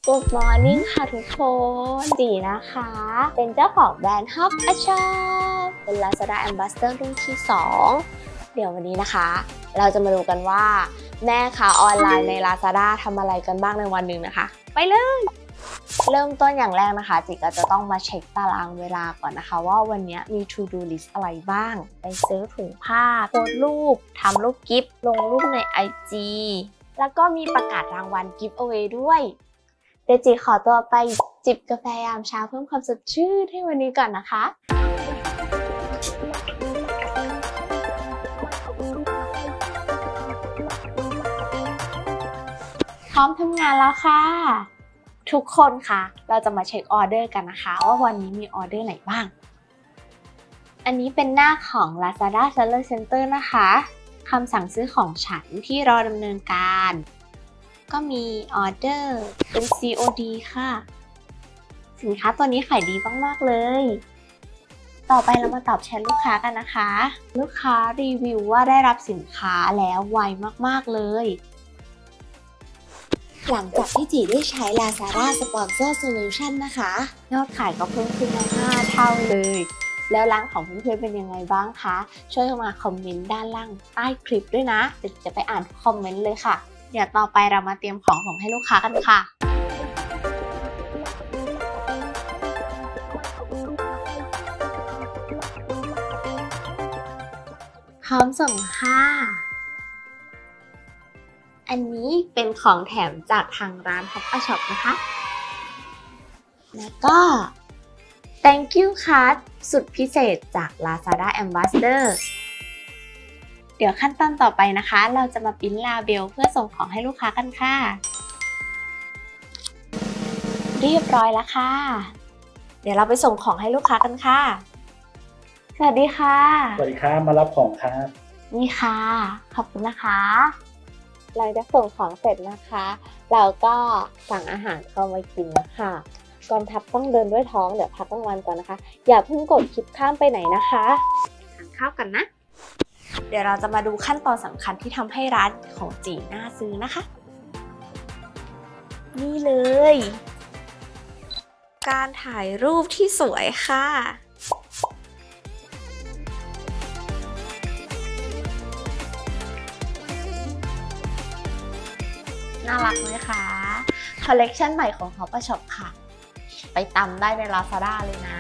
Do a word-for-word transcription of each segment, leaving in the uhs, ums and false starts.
Good morning ค่ะทุกคนจีนะคะเป็นเจ้าของแบรนด์ Hop a Shop เป็น Lazada Ambassador รุ่นที่สองเดี๋ยววันนี้นะคะเราจะมาดูกันว่าแม่ค้าออนไลน์ใน Lazada ทำอะไรกันบ้างในวันหนึ่งนะคะไปเลยเริ่มต้นอย่างแรกนะคะจิก็จะต้องมาเช็คตารางเวลาก่อนนะคะว่าวันนี้มี to do list อะไรบ้างไปซื้อถุงผ้าโพสรูปทำรูปกิฟต์ลงรูปใน ไอ จี แล้วก็มีประกาศรางวัล giveaway ด้วยเดจิขอตัวไปจิบกาแฟยามเช้าเพิ่มความสดชื่นให้วันนี้ก่อนนะคะพร้อมทำงานแล้วค่ะทุกคนค่ะเราจะมาเช็คออเดอร์กันนะคะว่าวันนี้มีออเดอร์ไหนบ้างอันนี้เป็นหน้าของ Lazada Seller Center นะคะคำสั่งซื้อของฉันที่รอดำเนินการก็มีออเดอร์เป็น ซี โอ ดี ค่ะสินค้าตัวนี้ขายดีมากๆเลยต่อไปเรามาตอบแชทลูกค้ากันนะคะลูกค้ารีวิวว่าได้รับสินค้าแล้วไวมากๆเลยหลังจากที่จีได้ใช้ Lazada Sponsor Solution นะคะยอดขายก็เพิ่มขึ้นมาห้าเท่าเลยแล้วร้านของเพื่อนๆเป็นยังไงบ้างคะช่วยมาคอมเมนต์ด้านล่างใต้คลิปด้วยนะเดี๋ยวจะไปอ่านคอมเมนต์เลยค่ะเดี๋ยวต่อไปเรามาเตรียมของส่งให้ลูกค้ากันค่ะพร้อมส่งค่ะอันนี้เป็นของแถมจากทางร้าน Hop a Shop นะคะแล้วก็ thank you card สุดพิเศษจาก Lazada Ambassador เดี๋ยวขั้นตอนต่อไปนะคะเราจะมาพิมพ์ลาเบลเพื่อส่งของให้ลูกค้ากันค่ะเรียบร้อยแล้วค่ะเดี๋ยวเราไปส่งของให้ลูกค้ากันค่ะสวัสดีค่ะสวัสดีครับมารับของครับนี่ค่ะขอบคุณนะคะหลังจากส่งของเสร็จนะคะเราก็สั่งอาหารเข้ามากินค่ะกองทัพต้องเดินด้วยท้องเดี๋ยวพักกลางวันก่อนนะคะอย่าเพิ่งกดคลิปข้ามไปไหนนะคะทานข้าวกันนะเดี๋ยวเราจะมาดูขั้นตอนสำคัญที่ทำให้ร้านของจีน่าซื้อนะคะนี่เลยการถ่ายรูปที่สวยค่ะน่ารักไหมคะคอลเลกชันใหม่ของ Hop a Shop ค่ะไปตำได้ใน Lazada เลยนะ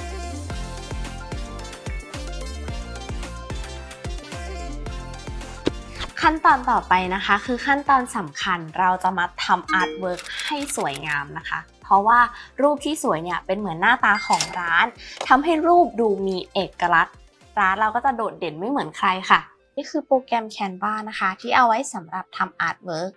ขั้นตอนต่อไปนะคะคือขั้นตอนสำคัญเราจะมาทำอาร์ตเวิร์กให้สวยงามนะคะเพราะว่ารูปที่สวยเนี่ยเป็นเหมือนหน้าตาของร้านทำให้รูปดูมีเอกลักษณ์ร้านเราก็จะโดดเด่นไม่เหมือนใครค่ะนี่คือโปรแกรม Canva นะคะที่เอาไว้สำหรับทำอาร์ตเวิร์ก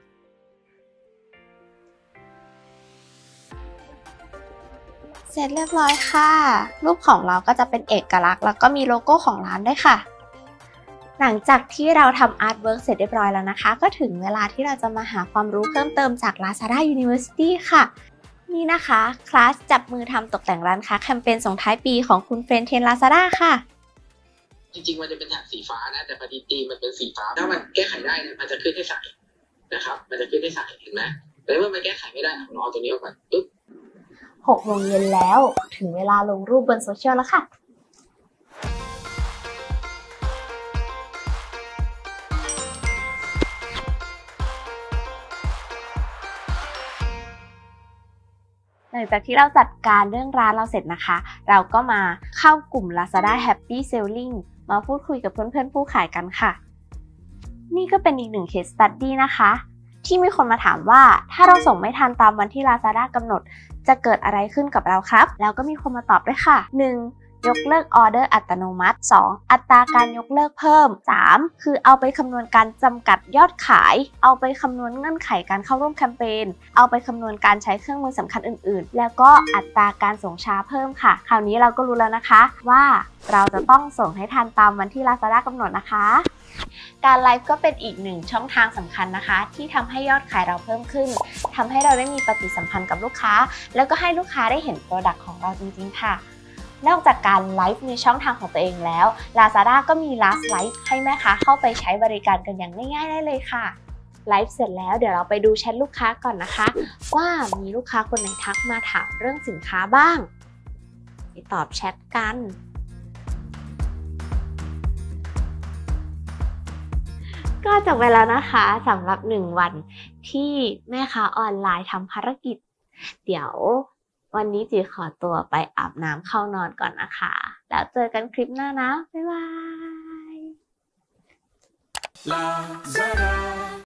เสร็จเรียบร้อยค่ะรูปของเราก็จะเป็นเอกลักษณ์แล้วก็มีโลโก้ของร้านด้วยค่ะหลังจากที่เราทำอาร์ตเวิร์กเสร็จเรียบร้อยแล้วนะคะก็ถึงเวลาที่เราจะมาหาความรู้เพิ่มเติมจาก Lazada University ค่ะนี่นะคะคลาสจับมือทำตกแต่งร้านค้าแคมเปญส่งท้ายปีของคุณเฟรนเทน Lazada ค่ะจริงๆมันจะเป็นแถบสีฟ้านะแต่พอดีตีมันเป็นสีฟ้าถ้ามันแก้ไขได้นะมันจะขึ้นให้ใสนะครับมันจะขึ้นให้ใสเห็นไหมแต่เมื่อมันแก้ไขไม่ได้เราเอาตัวนี้ออกก่อนปึ๊บหกโมงเย็นแล้วถึงเวลาลงรูปบนโซเชียลแล้วค่ะหลังจากที่เราจัดการเรื่องร้านเราเสร็จนะคะเราก็มาเข้ากลุ่ม Lazada Happy Selling มาพูดคุยกับเพื่อนๆผู้ขายกันค่ะนี่ก็เป็นอีกหนึ่ง case study นะคะที่มีคนมาถามว่าถ้าเราส่งไม่ทันตามวันที่ Lazada กำหนดจะเกิดอะไรขึ้นกับเราครับแล้วก็มีคนมาตอบด้วยค่ะ หนึ่ง ยกเลิกออเดอร์อัตโนมัติ สอง อัตราการยกเลิกเพิ่ม สาม คือเอาไปคำนวณการจำกัดยอดขายเอาไปคำนวณเงื่อนไขการเข้าร่วมแคมเปญเอาไปคำนวณการใช้เครื่องมือสำคัญอื่นๆแล้วก็อัตราการส่งช้าเพิ่มค่ะคราวนี้เราก็รู้แล้วนะคะว่าเราจะต้องส่งให้ทันตามวันที่ Lazada กำหนดนะคะการไลฟ์ก็เป็นอีกหนึ่งช่องทางสำคัญนะคะที่ทำให้ยอดขายเราเพิ่มขึ้นทำให้เราได้มีปฏิสัมพันธ์กับลูกค้าแล้วก็ให้ลูกค้าได้เห็นโปรดักต์ของเราจริงๆค่ะนอกจากการไลฟ์ในช่องทางของตัวเองแล้ว Lazada ก็มี Last Live ให้แม่ค้าเข้าไปใช้บริการกันอย่างง่ายๆได้เลยค่ะไลฟ์เสร็จแล้วเดี๋ยวเราไปดูแชทลูกค้าก่อนนะคะว่ามีลูกค้าคนไหนทักมาถามเรื่องสินค้าบ้างไปตอบแชทกันก็จบไปแล้วนะคะสำหรับหนึ่งวันที่แม่ค้าออนไลน์ทำภารกิจเดี๋ยววันนี้จีขอตัวไปอาบน้ำเข้านอนก่อนนะคะแล้วเจอกันคลิปหน้านะบ๊ายบาย